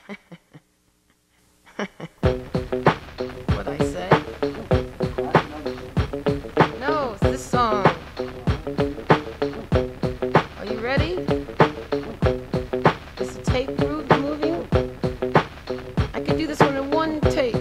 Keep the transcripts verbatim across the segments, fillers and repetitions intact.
What'd I say? No, it's this song. Are you ready? Is the tape groove moving? I could do this one in one take.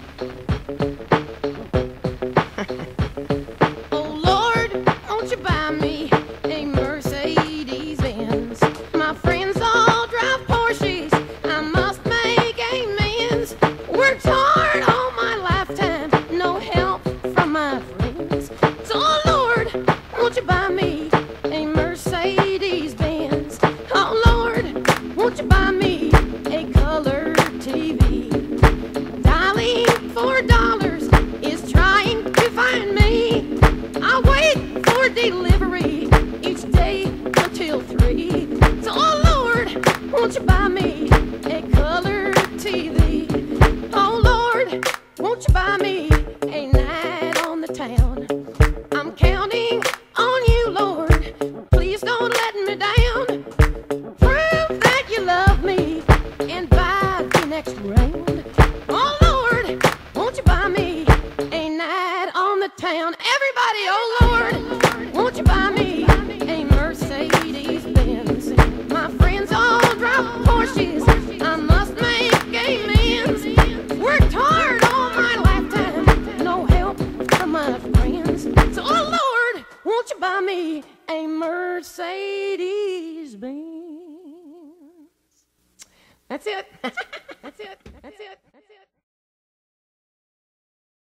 Oh Lord, won't you buy me a Mercedes Benz? My friends all drive Porsches. I must make amends. Worked hard all my lifetime, no help from my friends. So oh Lord, won't you buy me a Mercedes Benz? Oh Lord, won't you buy me a color T V? Dialing for dollars is trying to find me. I wait for delivery each day until three. So oh Lord, won't you buy me a color T V? Oh Lord, won't you buy me a night on the town? I'm counting on you, Lord. Please don't let me down. Prove that you love me and buy the next round. Oh Lord, won't you buy me a night on the town? Everybody, oh Lord, won't you buy me a Mercedes Benz? My friends all drive Porsches. I must make amends. Worked hard all my lifetime, no help from my friends. So oh Lord, won't you buy me a Mercedes Benz? That's it. That's it. That's it.